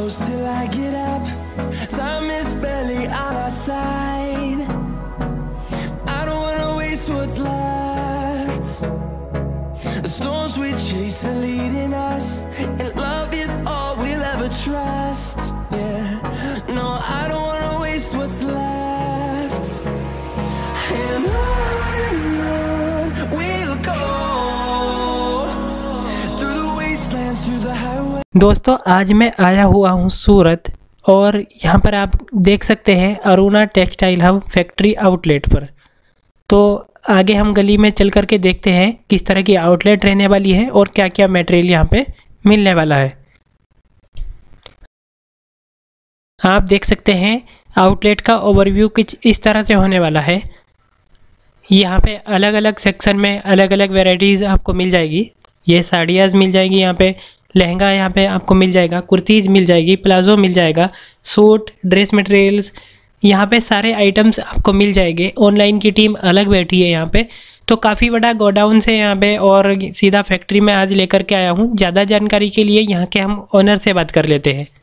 close till I get up. Time is barely on our side. I don't wanna waste what's left. The storms we chase are leading us, and love is all we'll ever trust. Yeah, no, I don't wanna waste what's left. And on we'll go through the wastelands, through the highways. दोस्तों आज मैं आया हुआ हूँ सूरत और यहाँ पर आप देख सकते हैं Aruna textile hub factory outlet पर। तो आगे हम गली में चल कर के देखते हैं किस तरह की आउटलेट रहने वाली है और क्या क्या मटेरियल यहाँ पे मिलने वाला है। आप देख सकते हैं आउटलेट का ओवरव्यू कुछ इस तरह से होने वाला है। यहाँ पे अलग अलग सेक्शन में अलग अलग वेराइटीज़ आपको मिल जाएगी। ये साड़ियाज़ मिल जाएगी, यहाँ पे लहंगा यहाँ पे आपको मिल जाएगा, कुर्तीज़ मिल जाएगी, प्लाजो मिल जाएगा, सूट, ड्रेस मटेरियल्स, यहाँ पे सारे आइटम्स आपको मिल जाएंगे। ऑनलाइन की टीम अलग बैठी है यहाँ पे। तो काफ़ी बड़ा गोडाउन से यहाँ पे और सीधा फैक्ट्री में आज लेकर के आया हूँ। ज़्यादा जानकारी के लिए यहाँ के हम ओनर से बात कर लेते हैं।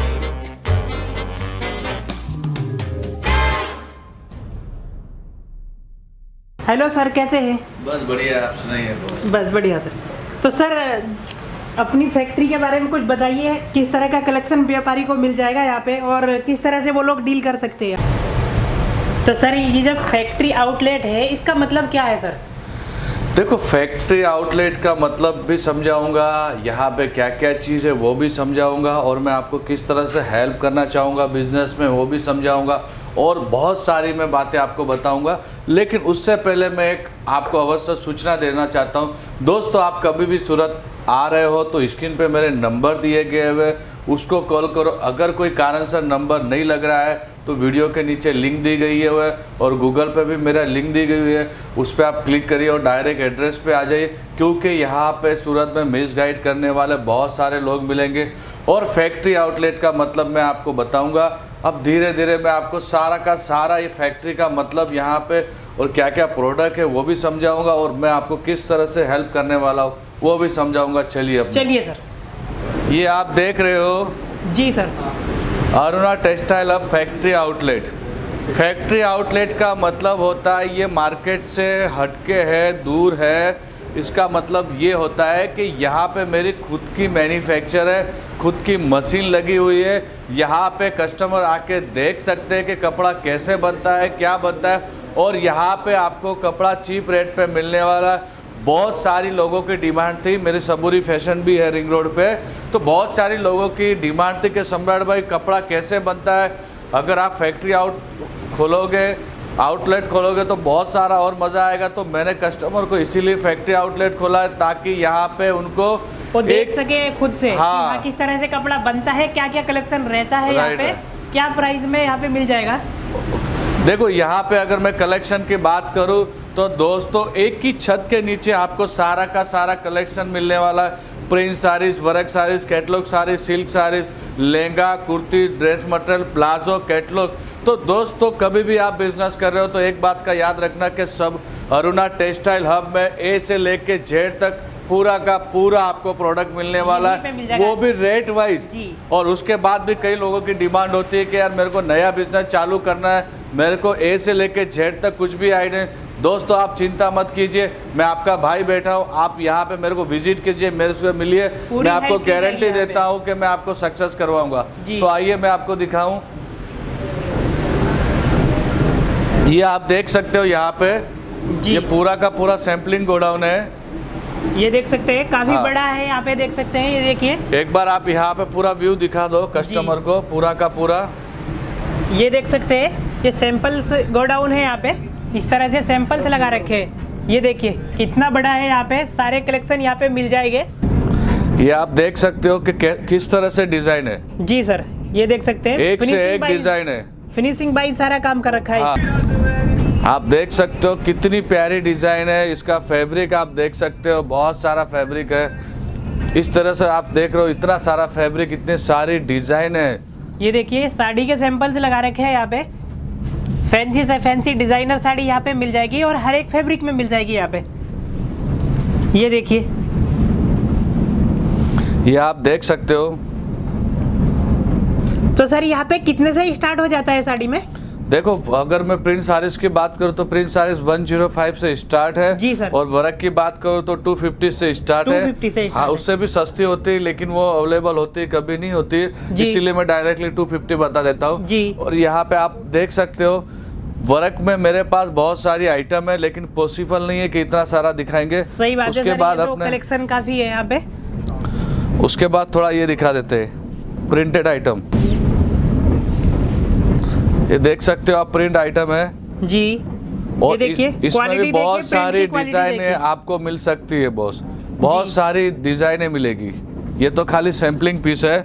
हेलो सर, कैसे हैं? बस बढ़िया, आप सुनाइए। बस बढ़िया सर। तो सर अपनी फैक्ट्री के बारे में कुछ बताइए, किस तरह का कलेक्शन व्यापारी को मिल जाएगा यहाँ पे और किस तरह से वो लोग डील कर सकते हैं। तो सर ये जब फैक्ट्री आउटलेट है इसका मतलब क्या है सर? देखो, फैक्ट्री आउटलेट का मतलब भी समझाऊंगा, यहाँ पे क्या क्या चीज़ है वो भी समझाऊंगा, और मैं आपको किस तरह से हेल्प करना चाहूँगा बिजनेस में वो भी समझाऊंगा, और बहुत सारी मैं बातें आपको बताऊंगा। लेकिन उससे पहले मैं एक आपको अवश्य सूचना देना चाहता हूँ। दोस्तों, आप कभी भी सूरत आ रहे हो तो स्क्रीन पे मेरे नंबर दिए गए हुए, उसको कॉल करो। अगर कोई कारण से नंबर नहीं लग रहा है तो वीडियो के नीचे लिंक दी गई है वह, और गूगल पे भी मेरा लिंक दी गई हुई है, उस पर आप क्लिक करिए और डायरेक्ट एड्रेस पे आ जाइए। क्योंकि यहाँ पे सूरत में मिस गाइड करने वाले बहुत सारे लोग मिलेंगे। और फैक्ट्री आउटलेट का मतलब मैं आपको बताऊँगा। अब धीरे धीरे मैं आपको सारा का सारा ये फैक्ट्री का मतलब यहाँ पे और क्या क्या प्रोडक्ट है वो भी समझाऊंगा, और मैं आपको किस तरह से हेल्प करने वाला हूँ वो भी समझाऊंगा। चलिए सर। ये आप देख रहे हो? जी sir, Aruna textile hub factory outlet. Factory outlet का मतलब होता है ये मार्केट से हटके है, दूर है। इसका मतलब ये होता है कि यहाँ पे मेरी खुद की मैन्युफैक्चर है, खुद की मशीन लगी हुई है। यहाँ पे कस्टमर आके देख सकते हैं कि कपड़ा कैसे बनता है, क्या बनता है, और यहाँ पे आपको कपड़ा चीप रेट पे मिलने वाला है। बहुत सारी लोगों की डिमांड थी, मेरी सबूरी फैशन भी है रिंग रोड पे, तो बहुत सारी लोगों की डिमांड थी कि सम्राट भाई कपड़ा कैसे बनता है। अगर आप फैक्ट्री आउटलेट खोलोगे तो बहुत सारा और मज़ा आएगा। तो मैंने कस्टमर को इसीलिए फैक्ट्री आउटलेट खोला है ताकि यहाँ पे उनको वो देख सके खुद से। हाँ, किस तरह से कपड़ा बनता है, क्या क्या कलेक्शन रहता है यहाँ पे, क्या प्राइस में यहाँ पे मिल जाएगा। देखो, यहाँ पे अगर मैं कलेक्शन की बात करूँ तो दोस्तों एक ही छत के नीचे आपको सारा का सारा कलेक्शन मिलने वाला है। Print saris, work saris, catalogue saris, silk saris, lehenga, kurti, dress material, palazzo, catalogue. तो दोस्तों कभी भी आप बिजनेस कर रहे हो तो एक बात का याद रखना कि सब अरुणा टेक्सटाइल हब में ए से लेके जेड तक पूरा का पूरा आपको प्रोडक्ट मिलने वाला है, वो भी रेट वाइज। और उसके बाद भी कई लोगों की डिमांड होती है कि यार मेरे को नया बिजनेस चालू करना है, मेरे को ए से लेके जेड तक कुछ भी आइडिया। दोस्तों आप चिंता मत कीजिए, मैं आपका भाई बैठा हूँ, आप यहाँ पे मेरे को विजिट कीजिए, मेरे से मिलिए, मैं आपको गारंटी देता हूँ कि मैं आपको सक्सेस करवाऊंगा। तो आइए मैं आपको दिखाऊं। ये आप देख सकते हो यहाँ पे, ये पूरा का पूरा सैम्पलिंग गोडाउन है। ये देख सकते हैं काफी बड़ा है, यहाँ पे देख सकते हैं। ये देखिए, एक बार आप यहाँ पे पूरा व्यू दिखा दो कस्टमर को, पूरा का पूरा। ये देख सकते हैं, ये सैंपल्स गोडाउन है। यहाँ पे इस तरह से सैंपल्स लगा रखे हैं। ये देखिए कितना बड़ा है, यहाँ पे सारे कलेक्शन यहाँ पे मिल जाएंगे। ये आप देख सकते हो कि किस तरह से डिजाइन है। जी सर, ये देख सकते हैं, एक से एक डिजाइन है, फिनिशिंग बाई सारा काम कर रखा है। आप देख सकते हो कितनी प्यारी डिजाइन है। इसका फैब्रिक आप देख सकते हो, बहुत सारा फैब्रिक है। इस तरह से आप देख रहे हो, इतना सारा फैब्रिक, इतनी सारी डिजाइन है। ये देखिए साड़ी के सैंपल्स लगा रखे हैं यहाँ पे। फैंसी से फैंसी डिजाइनर साड़ी यहाँ पे मिल जाएगी और हर एक फैब्रिक में मिल जाएगी यहाँ पे। ये देखिए, ये आप देख सकते हो, तो सर यहाँ पे कितने से स्टार्ट हो जाता है साड़ी में? देखो, अगर मैं प्रिंट साड़ीज की बात करूँ तो प्रिंट साड़ीज 105 से स्टार्ट है जी सर। और वर्क की बात करूँ तो 250 से स्टार्ट है। 250 से हाँ, उससे भी सस्ती होती है लेकिन वो अवेलेबल होती है, कभी नहीं होती है, इसीलिए मैं डायरेक्टली 250 बता देता हूँ जी। और यहाँ पे आप देख सकते हो वर्क में मेरे पास बहुत सारी आइटम है, लेकिन पॉसिबल नहीं है कि इतना सारा दिखाएंगे। सही बात उसके है, बाद तो अपने कलेक्शन काफी है यहाँ पे। उसके बाद थोड़ा ये दिखा देते हैं प्रिंटेड आइटम। ये देख सकते हो आप, प्रिंट आइटम है जी। और देखिए इसमें भी बहुत सारी डिजाइनें आपको मिल सकती है बॉस, बहुत सारी डिजाइनें मिलेगी। ये तो खाली सैम्पलिंग पीस है।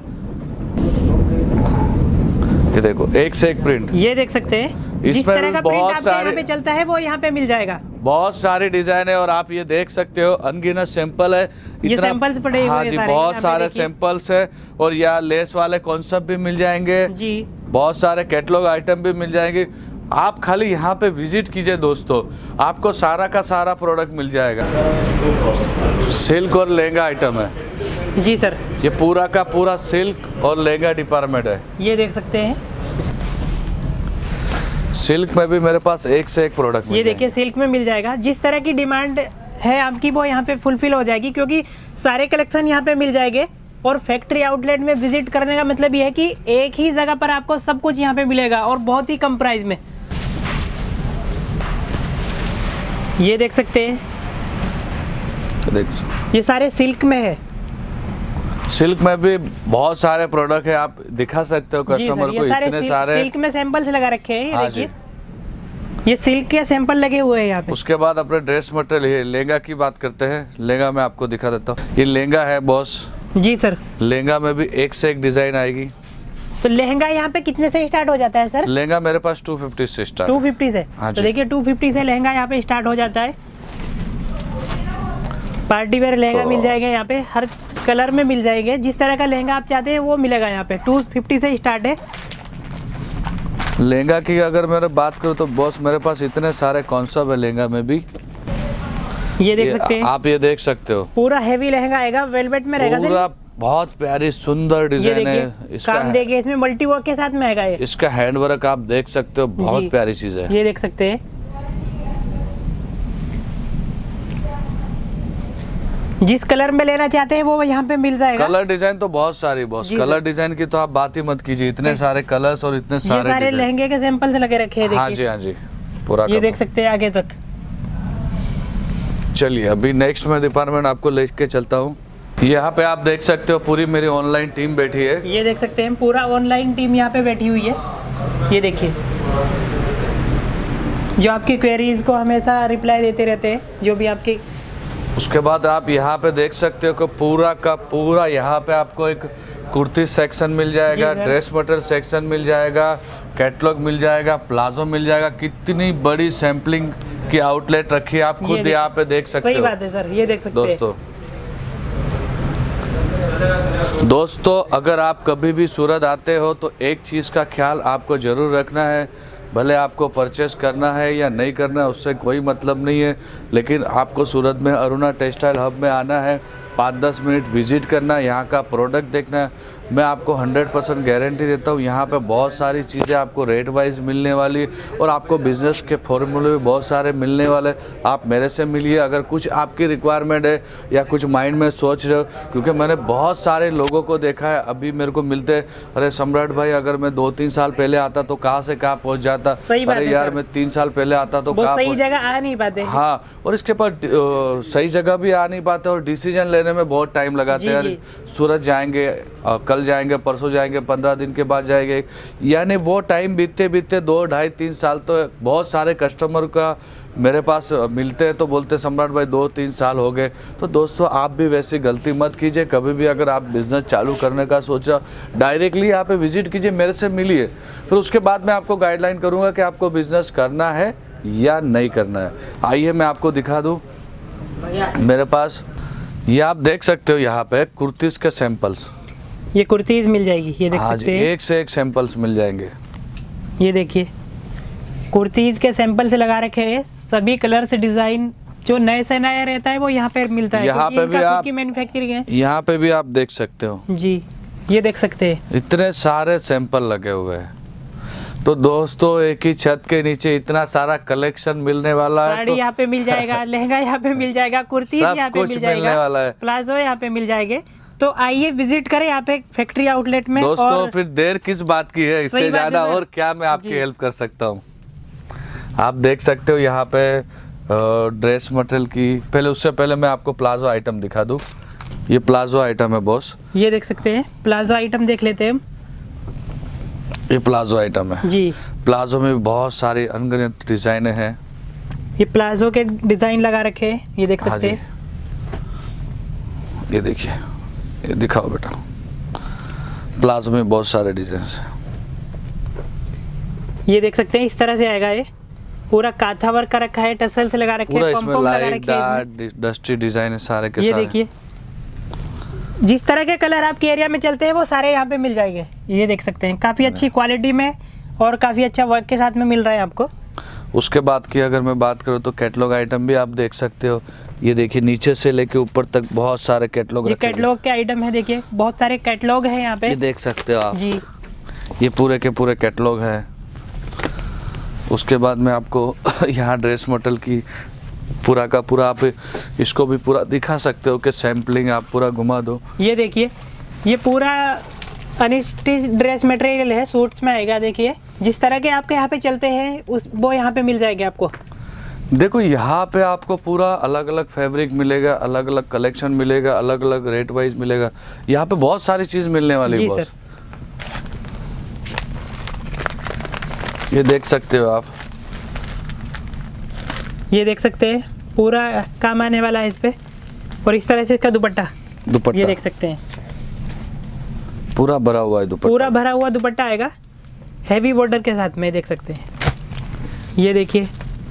ये देखो एक से एक प्रिंट, ये देख सकते हैं। जिस तरह का प्रिंट आपके यहाँ पे चलता है वो यहाँ पे मिल जाएगा। बहुत सारी डिजाइन है और आप ये देख सकते हो अनगिनत सैंपल है। ये सैंपल्स पड़े हुए हैं। हाँ जी, बहुत सारे सैंपल्स है और यहाँ लेस वाले कॉन्सेप्ट भी मिल जाएंगे जी। बहुत सारे कैटलॉग आइटम भी मिल जाएंगे। आप खाली यहाँ पे विजिट कीजिए दोस्तों, आपको सारा का सारा प्रोडक्ट मिल जाएगा। सिल्क और लहंगा आइटम है जी सर। ये पूरा का पूरा सिल्क और लहंगा डिपार्टमेंट है। ये देख सकते हैं सिल्क में भी मेरे पास एक से एक प्रोडक्ट। ये देखिए सिल्क में मिल जाएगा। जिस तरह की डिमांड है आपकी वो यहाँ पे फुलफिल हो जाएगी, क्योंकि सारे कलेक्शन यहाँ पे मिल जाएंगे। और फैक्ट्री आउटलेट में विजिट करने का मतलब ये है कि एक ही जगह पर आपको सब कुछ यहाँ पे मिलेगा और बहुत ही कम प्राइस में। ये देख सकते हैं, ये सारे सिल्क में है। सिल्क में भी बहुत सारे प्रोडक्ट है, आप दिखा सकते हो कस्टमर को। इतने सारे सिल्क में सैंपल्स लगा रखे हैं। ये देखिए, ये सिल्क के सैंपल लगे हुए हैं यहाँ पे। उसके बाद अपने ड्रेस मटेरियल लहंगा की बात करते हैं। लहंगा में आपको दिखा देता हूँ। ये लहंगा है बॉस जी सर। लहंगा में भी एक से एक डिजाइन आएगी। तो लहंगा यहाँ पे कितने से स्टार्ट हो जाता है सर? लहंगा मेरे पास 250 से स्टार्ट। 250 से? हाँ तो देखिए 250 से लहंगा यहाँ पे स्टार्ट हो जाता है। पार्टी वेयर लहंगा मिल जाएगा यहाँ पे, हर कलर में मिल जाएंगे। जिस तरह का लहंगा आप चाहते हैं वो मिलेगा यहाँ पे। 250 से स्टार्ट है लहंगा की। अगर मैं बात करूँ तो बॉस मेरे पास इतने सारे कॉन्सेप्ट है लहंगा में भी। ये देख सकते हैं आप, ये देख सकते हो पूरा हेवी लहंगा आएगा, वेलवेट में रहेगा। पूरा बहुत प्यारी सुंदर डिजाइन है इसका। काम देखिए, इसमें मल्टी वर्क के साथ में आएगा ये। इसका हैंड वर्क आप देख सकते हो, बहुत प्यारी चीज है। ये देख सकते हैं। जिस कलर में लेना चाहते हैं वो यहाँ पे मिल जाएगा। कलर डिजाइन तो बहुत सारी बॉस, कलर डिजाइन की तो आप बात ही मत कीजिए। इतने सारे कलर्स और इतने सारे लहंगे के सैंपल से लगे रखे हैं। हाँ जी हाँ जी, पूरा ये देख सकते हैं आगे तक। चलिए अभी नेक्स्ट में डिपार्टमेंट आपको लेके चलता हूँ। यहाँ पे आप देख सकते हो पूरी मेरी ऑनलाइन टीम बैठी है। ये देख सकते हैं पूरा ऑनलाइन टीम यहाँ पे बैठी हुई है। ये देखिए, जो आपकी क्वेरीज को हमेशा रिप्लाई देते रहते हैं, जो भी आपकी। उसके बाद आप यहाँ पे देख सकते हो कि पूरा का पूरा यहाँ पे आपको एक कुर्ती सेक्शन मिल जाएगा, ड्रेस मटेरियल सेक्शन मिल जाएगा, कैटलॉग मिल जाएगा, प्लाजो मिल जाएगा। कितनी बड़ी सैम्पलिंग की आउटलेट रखी है, आप खुद यहाँ पे देख सकते हो। सही बात है सर, ये देख सकते हैं दोस्तों। अगर आप कभी भी सूरत आते हो तो एक चीज़ का ख्याल आपको ज़रूर रखना है, भले आपको परचेस करना है या नहीं करना है उससे कोई मतलब नहीं है, लेकिन आपको सूरत में अरुणा टेक्सटाइल हब में आना है, 5-10 मिनट विजिट करना है, यहाँ का प्रोडक्ट देखना है। मैं आपको 100% गारंटी देता हूँ यहाँ पे बहुत सारी चीज़ें आपको रेट वाइज मिलने वाली है और आपको बिज़नेस के फॉर्मूले भी बहुत सारे मिलने वाले। आप मेरे से मिलिए, अगर कुछ आपकी रिक्वायरमेंट है या कुछ माइंड में सोच रहे हो, क्योंकि मैंने बहुत सारे लोगों को देखा है अभी मेरे को मिलते, अरे सम्राट भाई अगर मैं 2-3 साल पहले आता तो कहाँ से कहाँ पहुँच जाता, अरे यार मैं 3 साल पहले आता तो कहाँ सही जगह आ नहीं पाते। हाँ, और इसके बाद सही जगह भी आ नहीं पाते और डिसीजन लेने में बहुत टाइम लगाते हैं। सूरत जाएंगे, कल जाएंगे, परसों जाएंगे, 15 दिन के बाद जाएंगे, यानी वो टाइम बीतते बीतते 2, 2.5-3 साल तो बहुत सारे कस्टमर का मेरे पास मिलते हैं तो बोलते सम्राट भाई 2-3 साल हो गए। तो दोस्तों आप भी वैसी गलती मत कीजिए। कभी भी अगर आप बिज़नेस चालू करने का सोचा, डायरेक्टली यहाँ पे विजिट कीजिए, मेरे से मिलिए, फिर उसके बाद मैं आपको गाइडलाइन करूँगा कि आपको बिज़नेस करना है या नहीं करना है। आइए मैं आपको दिखा दूँ मेरे पास। ये आप देख सकते हो यहाँ पे कुर्तीज़ के सैंपल्स, ये कुर्तीज़ मिल जाएगी। ये देख सकते हैं, एक से एक सैंपल्स मिल जाएंगे। ये देखिए कुर्तीज़ के सैंपल से लगा रखे हैं, सभी कलर से डिज़ाइन जो नए से नया रहता है वो यहाँ पे मिलता है। यहाँ पे भी आप मैन्युफैक्चरिंग है। यहाँ पे भी आप देख सकते हो जी, ये देख सकते हैं इतने सारे सैंपल लगे हुए हैं। तो दोस्तों एक ही छत के नीचे इतना सारा कलेक्शन मिलने वाला है। साड़ी यहाँ पे मिल जाएगा, लहंगा यहाँ पे मिल जाएगा, कुर्ती यहाँ पे मिल जाएगा, मिलने वाला है, प्लाजो यहाँ पे मिल जाएंगे। तो आइए विजिट करें यहाँ पे फैक्ट्री आउटलेट में। दोस्तों और फिर देर किस बात की है, इससे ज्यादा और क्या मैं आपकी हेल्प कर सकता हूँ। आप देख सकते हो यहाँ पे ड्रेस मटेरियल की। पहले उससे पहले मैं आपको प्लाजो आइटम दिखा दूँ। ये प्लाजो आइटम है बॉस, ये देख सकते हैं प्लाजो आइटम देख लेते हैं हम। ये प्लाजो आइटम है जी। प्लाजो में बहुत सारी अनगिनत डिजाइने हैं। ये प्लाजो के डिजाइन लगा रखे हैं, ये देख सकते हैं। ये देखिए, ये दिखाओ बेटा। प्लाजो में बहुत सारे डिजाइन हैं। ये देख सकते हैं इस तरह से आएगा। ये पूरा काथा वर्क का रखा है, टसल से लगा रखे हैं, इसमें लाइट डार्क डस्टी डिजाइन है सारे के सारे। ये देखिए जिस तरह के कलर आपके एरिया में चलते हैं वो सारे यहाँ पे मिल जाएंगे। ये देख सकते हैं काफी अच्छी क्वालिटी में और काफी अच्छा वर्क के साथ में मिल रहा है आपको। उसके बाद की अगर मैं बात करूँ तो कैटलॉग आइटम भी आप देख सकते हो। ये देखिए नीचे से लेके ऊपर तक बहुत सारे कैटलॉग। ये कैटलॉग के आइटम है, देखिए बहुत सारे कैटलॉग है यहाँ पे। ये देख सकते हो आप जी। ये पूरे के पूरे कैटलॉग है। उसके बाद में आपको यहाँ ड्रेस मटेरियल की पूरा का पूरा आप इसको भी पूरा दिखा सकते हो कि सैम्पलिंग आप पूरा घुमा दो। ये देखिए ये पूरा अनस्टिच ड्रेस मटेरियल है, सूट्स में आएगा। देखिए जिस तरह के आपके यहाँ पे चलते हैं उस वो यहाँ पे मिल जाएंगे आपको। देखो यहाँ पे आपको पूरा अलग अलग फैब्रिक मिलेगा, अलग अलग कलेक्शन मिलेगा, अलग अलग रेट वाइज मिलेगा। यहाँ पे बहुत सारी चीज मिलने वाली है बॉस। ये देख सकते हो आप, ये देख सकते हैं पूरा काम आने वाला है इस पे। और इस तरह से इसका दुपट्टा ये देख सकते हैं पूरा भरा हुआ है दुपट्टा, पूरा भरा हुआ दुपट्टा आएगा हैवी बॉर्डर के साथ में, देख सकते हैं। ये देखिए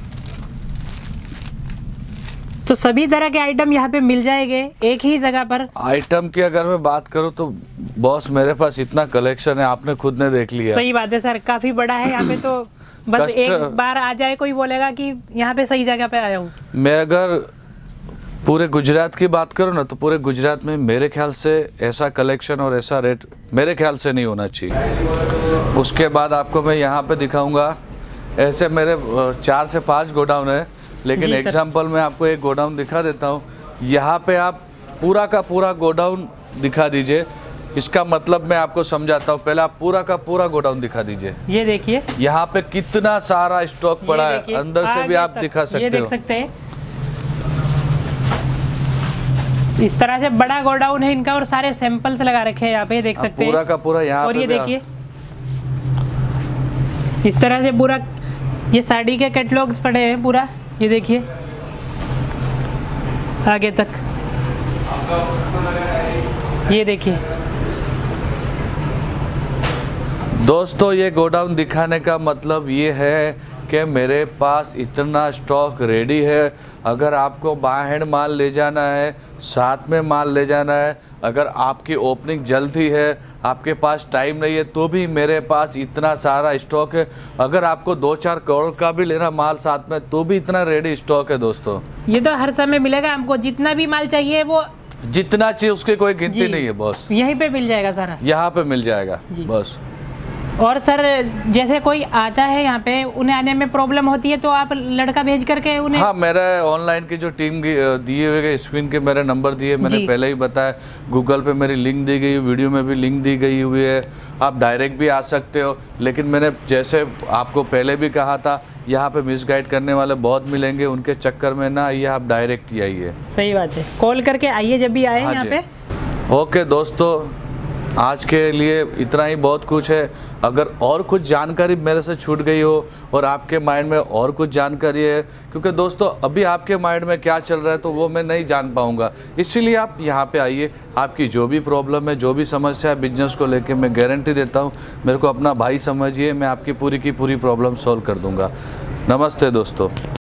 तो सभी तरह के आइटम यहाँ पे मिल जाएंगे एक ही जगह पर। आइटम की अगर मैं बात करूँ तो बॉस मेरे पास इतना कलेक्शन है, आपने खुद ने देख लिया। सही बात है सर, काफी बड़ा है यहाँ पे। तो बस एक बार आ जाए कोई बोलेगा कि यहाँ पे सही जगह पे आया हूँ। मैं अगर पूरे गुजरात की बात करूँ ना तो पूरे गुजरात में मेरे ख्याल से ऐसा कलेक्शन और ऐसा रेट मेरे ख्याल से नहीं होना चाहिए। उसके बाद आपको मैं यहाँ पे दिखाऊंगा, ऐसे मेरे 4 से 5 गोडाउन है, लेकिन एग्जाम्पल मैं आपको एक गोडाउन दिखा देता हूँ। यहाँ पे आप पूरा का पूरा गोडाउन दिखा दीजिए, इसका मतलब मैं आपको समझाता हूँ। पहले आप पूरा का पूरा गोडाउन दिखा दीजिए। ये देखिए यहाँ पे कितना सारा स्टॉक पड़ा है, अंदर से भी आप दिखा सकते हो। ये देख सकते हैं इस तरह से बड़ा गोडाउन है इनका और सारे सैंपल्स लगा रखे हैं यहाँ पे, देख सकते हैं पूरा का पूरा यहाँ। और ये देखिए इस तरह से पूरा ये साड़ी के कैटलॉग्स पड़े हैं पूरा। ये देखिए आगे तक, ये देखिए दोस्तों ये गोडाउन दिखाने का मतलब ये है कि मेरे पास इतना स्टॉक रेडी है। अगर आपको बाय हैंड माल ले जाना है, साथ में माल ले जाना है, अगर आपकी ओपनिंग जल्दी है, आपके पास टाइम नहीं है, तो भी मेरे पास इतना सारा स्टॉक है। अगर आपको 2-4 करोड़ का भी लेना माल साथ में, तो भी इतना रेडी स्टॉक है दोस्तों। ये तो हर समय मिलेगा हमको, जितना भी माल चाहिए वो जितना चाहिए उसकी कोई गिनती नहीं है बॉस। यहीं पे मिल जाएगा सारा, यहाँ पे मिल जाएगा बस। और सर जैसे कोई आता है यहाँ पे, उन्हें आने में प्रॉब्लम होती है तो आप लड़का भेज करके उन्हें। हाँ, मेरा ऑनलाइन की जो टीम दिए हुए स्क्रीन के मेरे नंबर दिए, मैंने पहले ही बताया। गूगल पे मेरी लिंक दी गई, वीडियो में भी लिंक दी गई हुई है। आप डायरेक्ट भी आ सकते हो, लेकिन मैंने जैसे आपको पहले भी कहा था, यहाँ पे मिसगाइड करने वाले बहुत मिलेंगे, उनके चक्कर में ना आइए, आप डायरेक्ट ही आइए। सही बात है, कॉल करके आइए जब भी आए यहाँ पे। ओके दोस्तों, आज के लिए इतना ही बहुत कुछ है। अगर और कुछ जानकारी मेरे से छूट गई हो और आपके माइंड में और कुछ जानकारी है, क्योंकि दोस्तों अभी आपके माइंड में क्या चल रहा है तो वो मैं नहीं जान पाऊंगा, इसीलिए आप यहाँ पे आइए। आपकी जो भी प्रॉब्लम है, जो भी समस्या है बिजनेस को लेके, मैं गारंटी देता हूँ, मेरे को अपना भाई समझिए, मैं आपकी पूरी की पूरी प्रॉब्लम सॉल्व कर दूँगा। नमस्ते दोस्तों।